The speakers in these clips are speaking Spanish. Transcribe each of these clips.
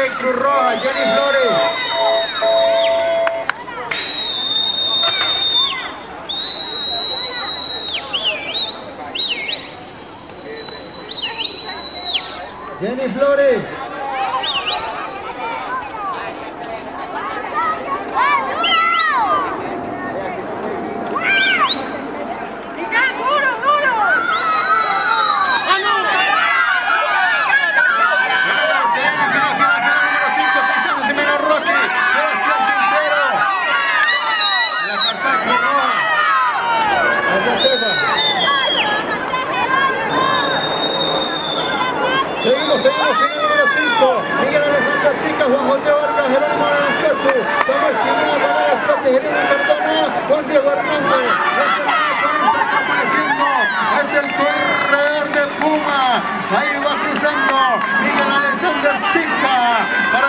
de Cruz Roja, Jenny Flores. Jenny Flores. Seguimos, final número 5, Miguel Alessandro Chica, Juan José Vargas, Jerónimo Aranzazu, Samuel Jiménez, Manuel Alzate, Jerónimo Cardona, Juan Diego Hernández, es el corredor de Puma, ahí va cruzando Miguel Alessandro Chica.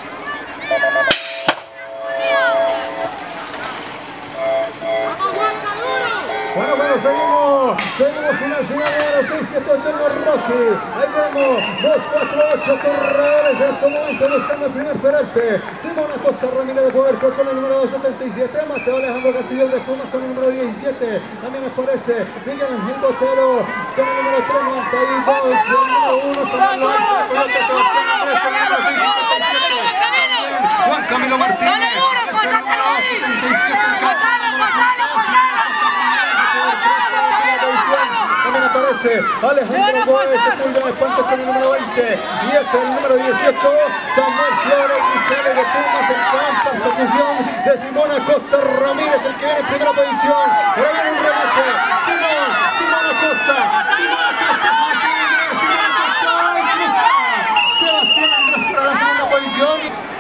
Bueno, seguimos final número 6, 7, 8 en los Rocky. Ahí vemos 2, 4, 8 corredores en este momento buscando el primer peralte. Simón Acosta Ramírez de Puerto con el número 277, Mateo Alejandro Castillo de Pumas con el número 17. También aparece Miguel Ángel Botero con el número 392, el número 1 Fernando Coyote, Sebastián Andrés con el número 677. Juan Camilo Martínez es el número 277. También aparece Alejandro Gómez, Sepúlveda de Puentes con el número 20 y es el número 18 Samuel Flores Gisele de Pumas en gran persecución de Simón Acosta Ramírez, el que viene en primera posición. Pero viene un remate, Simón Acosta, Sebastián Andrés para la segunda posición.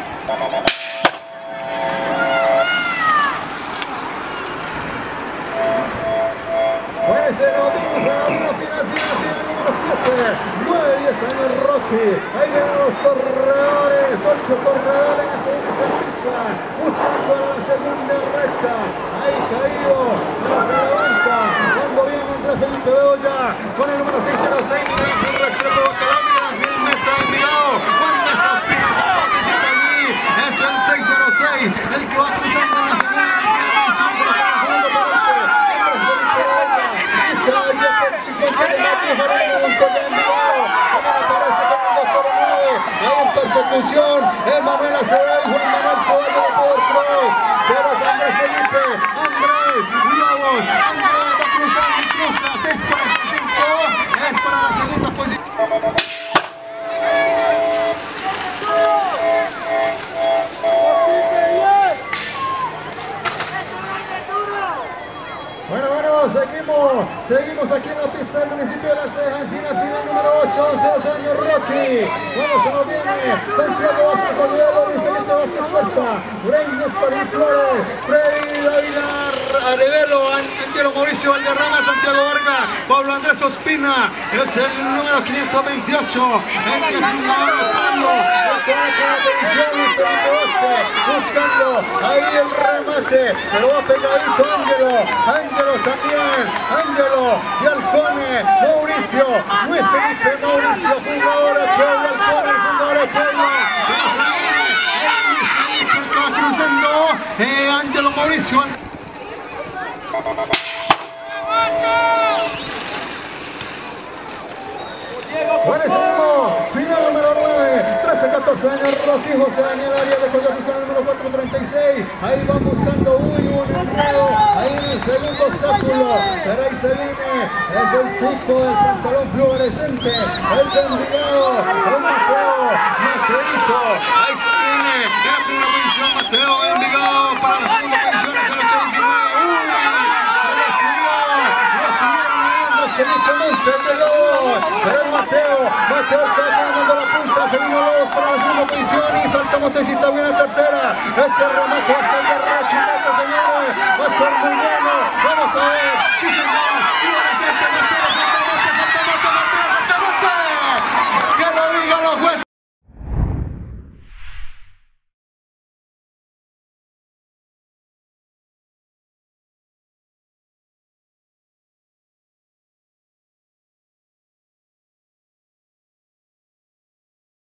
Pues nos vamos a una final número 7, 9, 10 años Rocky. Ahí ven los corredores, 8 corredores en esta pista, buscando la segunda recta. Ahí caído, pero se levanta, cuando viene Andrés Felipe Bedoya con el número 606, Miguel Restrepo Colombia, Gil Mesa Envigado, Juan Mesa Ospina, es el 606, el que va cruzando en la segunda persecución, Emanuel Acevedo y Juan Manuel Ceballos de Power Cross, pero Andrés Felipe, Andrés va cruzando y cruza, 6:45, es para la segunda posición. Seguimos aquí en la pista del municipio de La Ceja, en final número 8, 11 años Rocky. Bueno, se nos viene Santiago Vázquez Olivero, Felipe Vázquez Puerta, Reines París Flores, Freddy Aguilar, Arevelo, Angelo Mauricio Valderrama, Santiago Vargas, Pablo Andrés Ospina, es el número 528, el que buscando ahí el remate, pero va pegadito Ángelo también, Ángelo y Alcone, Mauricio, Luis Felipe Mauricio, jugador de Puebla, Alcone, jugador de Puebla, cruzando, Ángelo Mauricio. Bueno, seguimos, final número 9, 13-14 años, Rocky, José Daniel Arias de Coyotes con el número 436, ahí van buscando un enredo, ahí en el segundo obstáculo, pero ahí se viene, es el chico del pantalón fluorescente, el de Envigado, el Mateo, Macerito, ahí se viene, en la primera posición Mateo de Envigado, para la segunda posición es el 819, Felipe Montes, pero el Mateo está ganando la punta, segundo Lobos para la segunda posición y salta Montecita bien a tercera. Este remate va a estar de racha, señores, va a estar muy bueno, vamos a ver, sí señor.